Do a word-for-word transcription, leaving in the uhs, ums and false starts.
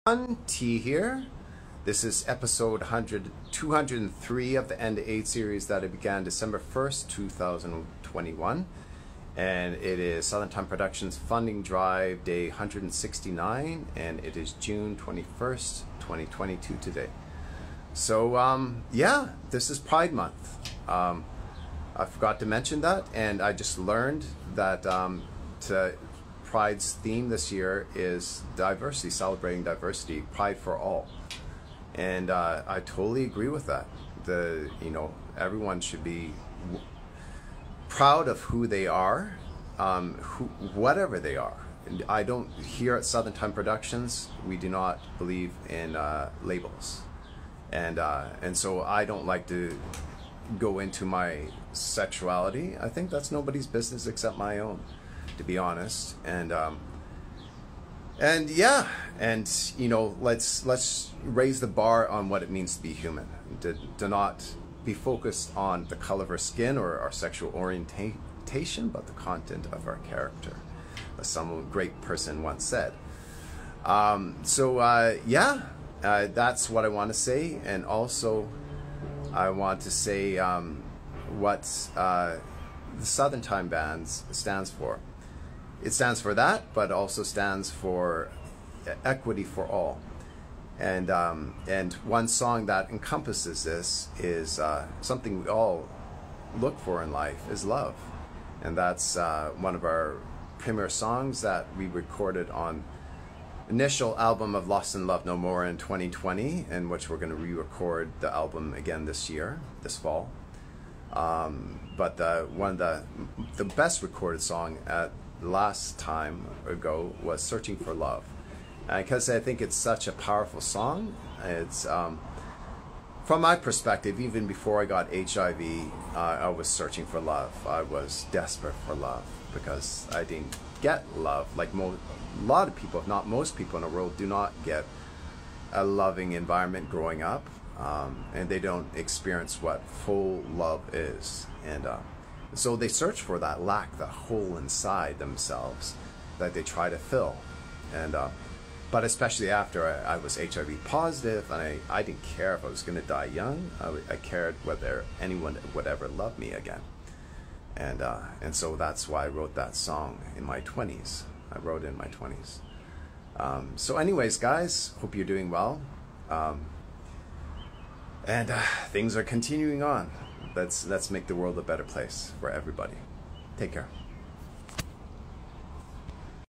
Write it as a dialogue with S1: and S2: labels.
S1: T here. This is episode one hundred, two hundred three of the End to Eight series that I began December first, two thousand twenty-one. And it is Southern Time Productions funding drive day one hundred sixty-nine, and it is June twenty-first, twenty twenty-two today. So um, yeah, this is Pride Month. Um, I forgot to mention that, and I just learned that um, to Pride's theme this year is diversity, celebrating diversity, Pride for all. And uh, I totally agree with that. The you know everyone should be w proud of who they are, um, who, whatever they are. And I don't here at Southern Time Productions, we do not believe in uh, labels, and uh, and so I don't like to go into my sexuality. I think that's nobody's business except my own, to be honest. And um, and yeah, and you know, let's let's raise the bar on what it means to be human. To, to not be focused on the color of our skin or our sexual orientation, but the content of our character, as some great person once said. Um, so uh, yeah, uh, that's what I want to say, and also I want to say um, what uh, the Southern Time Bands stands for. It stands for that, but also stands for equity for all. And um, and one song that encompasses this is uh, something we all look for in life is love, and that's uh, one of our premier songs that we recorded on initial album of Lost in Love No More in twenty twenty, in which we're going to re-record the album again this year, this fall. Um, but the, one of the the best recorded song at last time ago was Searching for Love, because I think it's such a powerful song. It's um, from my perspective, even before I got H I V, uh, I was searching for love. I was desperate for love because I didn't get love. Like mo a lot of people, if not most people in the world, do not get a loving environment growing up, um, and they don't experience what full love is. And uh, so they search for that lack, the hole inside themselves that they try to fill. And uh, but especially after I, I was H I V positive, and I, I didn't care if I was going to die young. I, I cared whether anyone would ever love me again. And uh, and so that's why I wrote that song in my twenties. I wrote it in my twenties. Um, so anyways, guys, hope you're doing well. Um, and uh, things are continuing on. Let's, let's make the world a better place for everybody. Take care.